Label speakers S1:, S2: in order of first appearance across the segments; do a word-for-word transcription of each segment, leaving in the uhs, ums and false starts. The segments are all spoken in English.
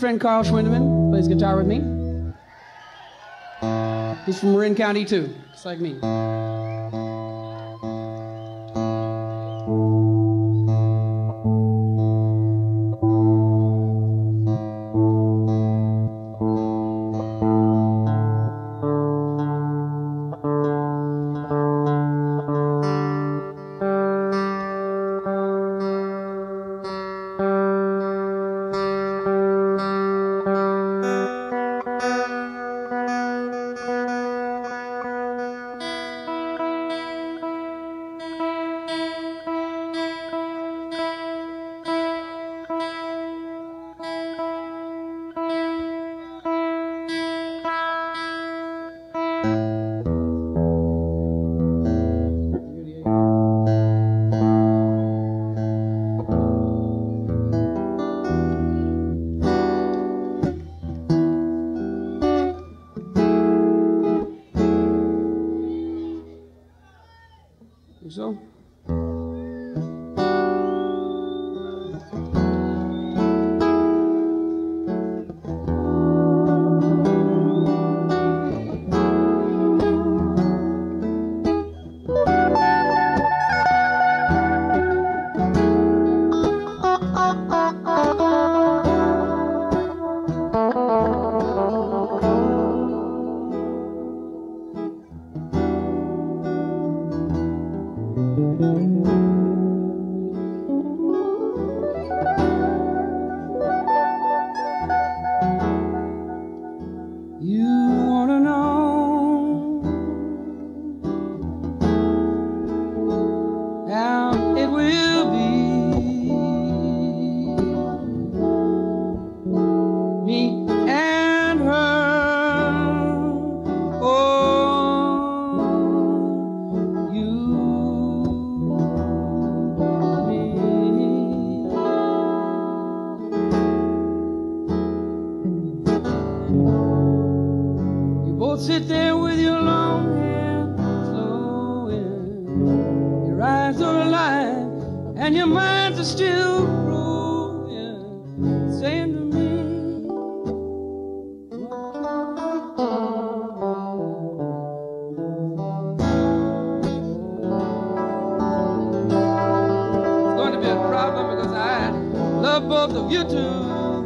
S1: friend Carl Schwindeman, plays guitar with me. He's from Marin County too, just like me. So? Sit there with your long hair flowing, your eyes are alive and your minds are still growing, saying to me, it's going to be a problem because I love both of you too.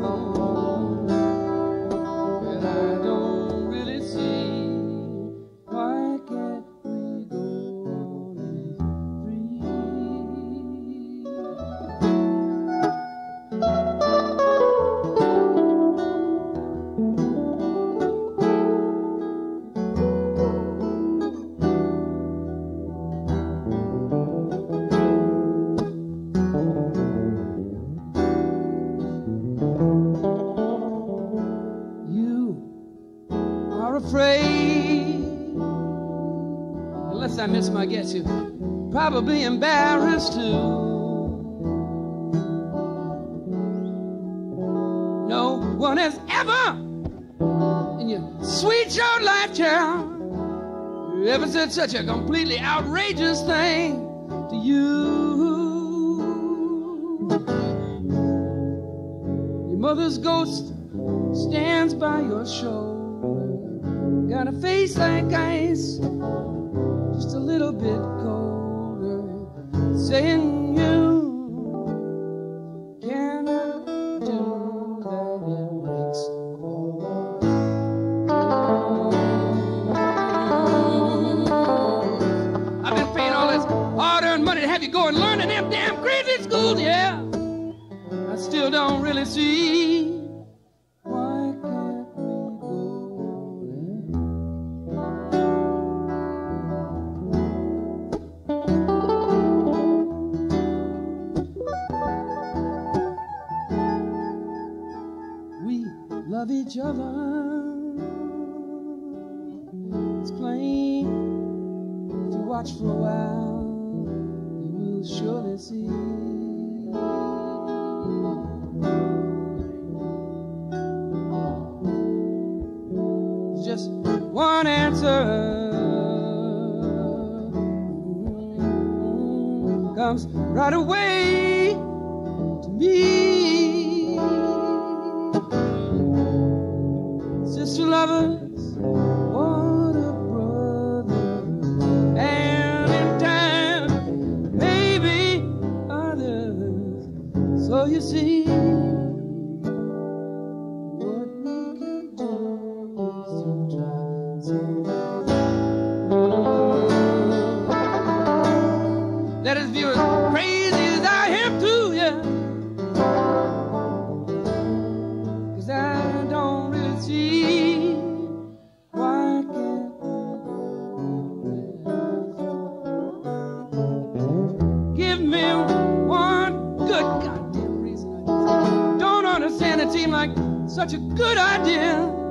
S1: Afraid, unless I miss my guess, you're probably embarrassed too. No one has ever in your sweet short life, child, ever said such a completely outrageous thing to you. Your mother's ghost stands by your shoulder, got a face like ice, just a little bit colder, saying you cannot do that, it breaks all. I've been paying all this hard-earned money to have you go and learn in them damn crazy schools, yeah. I still don't really see. Love each other, it's plain. If you watch for a while, you will surely see. Just one answer comes right away to me. lovers, what a brother, and in time, maybe others. So you see, what we can do is to try something. Let us be as crazy as I am too, yeah. Cause I don't really see why I can't give me one good goddamn reason. I don't understand it seemed like such a good idea.